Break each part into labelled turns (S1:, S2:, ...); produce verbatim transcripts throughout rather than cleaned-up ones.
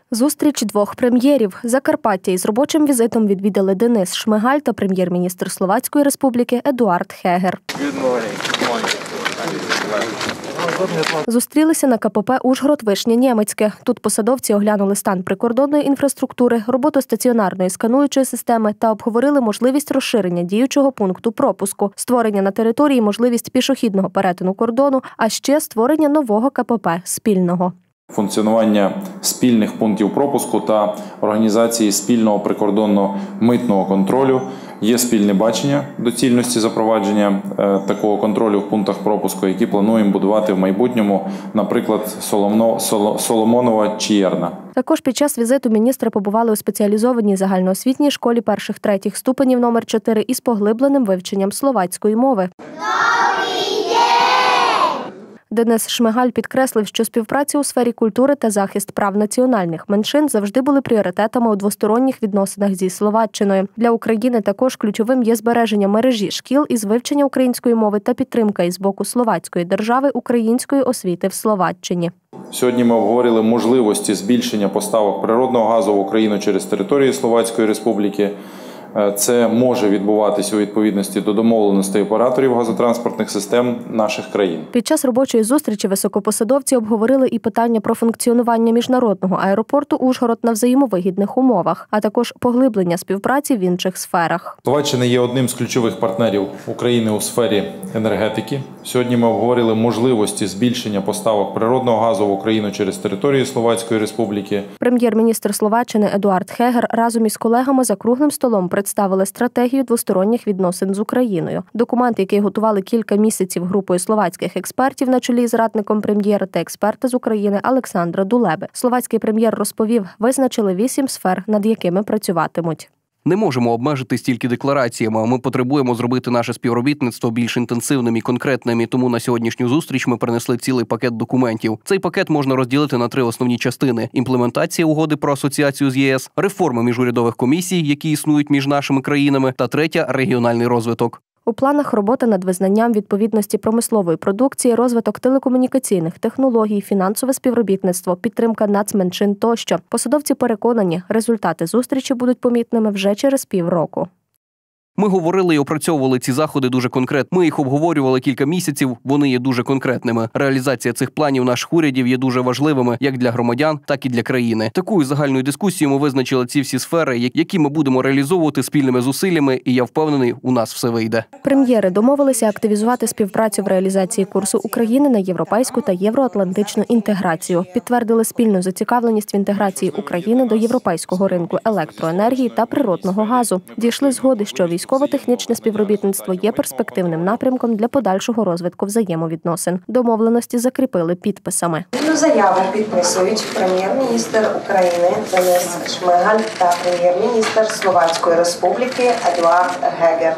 S1: Зустріч двох прем'єрів. Закарпаття із робочим візитом відвідали Денис Шмигаль та прем'єр-міністр Словацької Республіки Едуард Хегер. Зустрілися на ка пе пе «Ужгород-Вишня-Нємецьке». Тут посадовці оглянули стан прикордонної інфраструктури, роботу стаціонарної скануючої системи та обговорили можливість розширення діючого пункту пропуску, створення на території можливість пішохідного перетину кордону, а ще створення нового ка пе пе спільного.
S2: Функціонування спільних пунктів пропуску та організації спільного прикордонно-митного контролю. Є спільне бачення доцільності запровадження е, такого контролю в пунктах пропуску, які плануємо будувати в майбутньому, наприклад, Соломно, Соломонова чи Єрна.
S1: Також під час візиту міністри побували у спеціалізованій загальноосвітній школі перших-третіх ступенів номер чотири із поглибленим вивченням словацької мови. Денис Шмигаль підкреслив, що співпраця у сфері культури та захист прав національних меншин завжди були пріоритетами у двосторонніх відносинах зі Словаччиною. Для України також ключовим є збереження мережі шкіл із вивчення української мови та підтримка із боку словацької держави української освіти в Словаччині.
S2: Сьогодні ми обговорили можливості збільшення поставок природного газу в Україну через територію Словацької Республіки. Це може відбуватися у відповідності до домовленостей операторів газотранспортних систем наших країн.
S1: Під час робочої зустрічі високопосадовці обговорили і питання про функціонування міжнародного аеропорту «Ужгород» на взаємовигідних умовах, а також поглиблення співпраці в інших сферах.
S2: Словаччина є одним з ключових партнерів України у сфері енергетики. Сьогодні ми обговорили можливості збільшення поставок природного газу в Україну через територію Словацької Республіки.
S1: Прем'єр-міністр Словаччини Едуард Хегер разом із колегами за круглим столом представили стратегію двосторонніх відносин з Україною. Документ, який готували кілька місяців групою словацьких експертів на чолі з радником прем'єра та експерта з України Олександра Дулеби. Словацький прем'єр розповів, визначили вісім сфер, над якими працюватимуть.
S3: Не можемо обмежитись тільки деклараціями. Ми потребуємо зробити наше співробітництво більш інтенсивним і конкретним. І тому на сьогоднішню зустріч ми принесли цілий пакет документів. Цей пакет можна розділити на три основні частини: імплементація угоди про асоціацію з є ес, реформи міжурядових комісій, які існують між нашими країнами, та третя – регіональний розвиток.
S1: У планах робота над визнанням відповідності промислової продукції, розвиток телекомунікаційних технологій, фінансове співробітництво, підтримка нацменшин тощо. Посадовці переконані, результати зустрічі будуть помітними вже через півроку.
S3: Ми говорили і опрацьовували ці заходи дуже конкретно. Ми їх обговорювали кілька місяців, вони є дуже конкретними. Реалізація цих планів наших урядів є дуже важливими як для громадян, так і для країни. Такою загальною дискусією ми визначили ці всі сфери, які ми будемо реалізовувати спільними зусиллями, і я впевнений, у нас все вийде.
S1: Прем'єри домовилися активізувати співпрацю в реалізації курсу України на європейську та євроатлантичну інтеграцію. Підтвердили спільну зацікавленість в інтеграції України до європейського ринку електроенергії та природного газу. Дійшли згоди, що військово-технічне співробітництво є перспективним напрямком для подальшого розвитку взаємовідносин. Домовленості закріпили підписами.
S4: Заяву підписують прем'єр-міністр України Денис Шмигаль та прем'єр-міністр Словацької Республіки Едуард Хегер.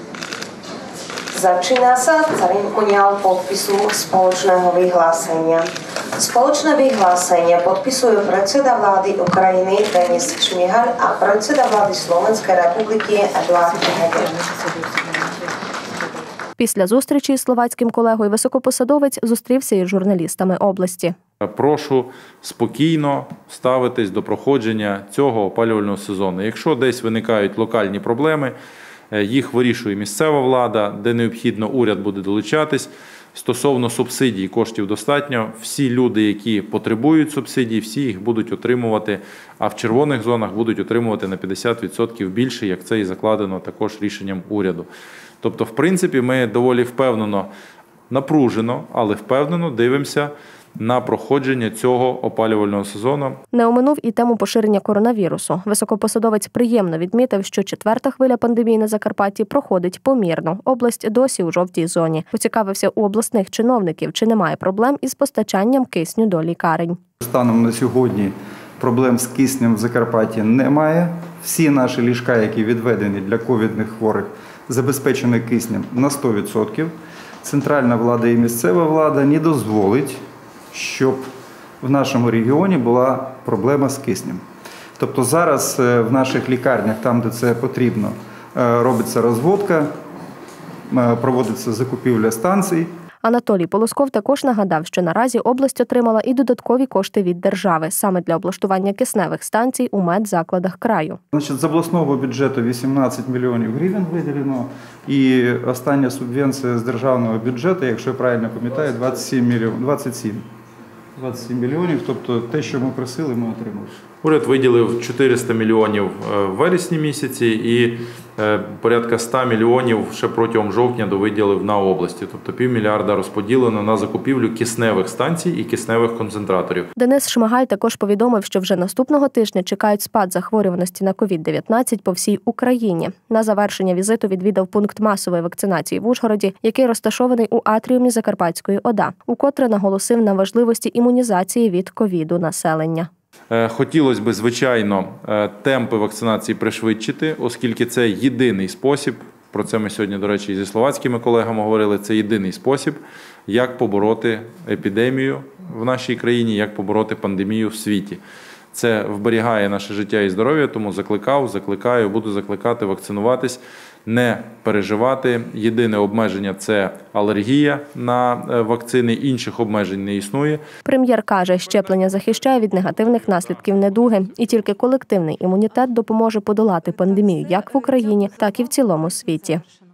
S4: Začína sa ceremoniál podpisu spoločného vyhlásenia. Spoločné vyhlásenie podpisujú predseda vlády Ukrajiny Denis Šmihal a predseda vlády Slovenskej republiky Eduard Heger.
S1: Після зустрічі з словацьким колегою високопосадовець зустрівся із журналістами області.
S2: Прошу спокійно ставитись до проходження цього опалювального сезону. Якщо десь виникають локальні проблеми, їх вирішує місцева влада, де необхідно уряд буде долучатись. Стосовно субсидій коштів достатньо. Всі люди, які потребують субсидій, всі їх будуть отримувати, а в червоних зонах будуть отримувати на п'ятдесят відсотків більше, як це і закладено також рішенням уряду. Тобто, в принципі, ми доволі впевнено, напружено, але впевнено дивимося на проходження цього опалювального сезону.
S1: Не оминув і тему поширення коронавірусу. Високопосадовець приємно відмітив, що четверта хвиля пандемії на Закарпатті проходить помірно. Область досі у жовтій зоні. Поцікавився у обласних чиновників, чи немає проблем із постачанням кисню до лікарень.
S5: Станом на сьогодні проблем з киснем в Закарпатті немає. Всі наші ліжка, які відведені для ковідних хворих, забезпечені киснем на сто відсотків. Центральна влада і місцева влада не дозволить, щоб в нашому регіоні була проблема з киснем. Тобто зараз в наших лікарнях, там, де це потрібно, робиться розводка, проводиться закупівля станцій.
S1: Анатолій Полосков також нагадав, що наразі область отримала і додаткові кошти від держави саме для облаштування кисневих станцій у медзакладах краю.
S5: Значить, з обласного бюджету вісімнадцять мільйонів гривень виділено, і остання субвенція з державного бюджету, якщо я правильно пам'ятаю, двадцять сім мільйонів. двадцять сім. двадцять сім мільйонів, тобто те, що ми просили, ми отримали.
S2: Уряд виділив чотириста мільйонів в вересні місяці і порядка ста мільйонів ще протягом жовтня довиділив на області. Тобто півмільярда розподілено на закупівлю кисневих станцій і кисневих концентраторів.
S1: Денис Шмигаль також повідомив, що вже наступного тижня чекають спад захворюваності на ковід дев'ятнадцять по всій Україні. На завершення візиту відвідав пункт масової вакцинації в Ужгороді, який розташований у атріумі Закарпатської ОДА, укотре наголосив на важливості імунізації від ковіду населення.
S2: Хотілося б, звичайно, темпи вакцинації пришвидшити, оскільки це єдиний спосіб, про це ми сьогодні, до речі, і зі словацькими колегами говорили, це єдиний спосіб, як побороти епідемію в нашій країні, як побороти пандемію в світі. Це вберігає наше життя і здоров'я, тому закликав, закликаю, буду закликати вакцинуватись, не переживати. Єдине обмеження – це алергія на вакцини, інших обмежень не існує.
S1: Прем'єр каже, щеплення захищає від негативних наслідків недуги, і тільки колективний імунітет допоможе подолати пандемію як в Україні, так і в цілому світі.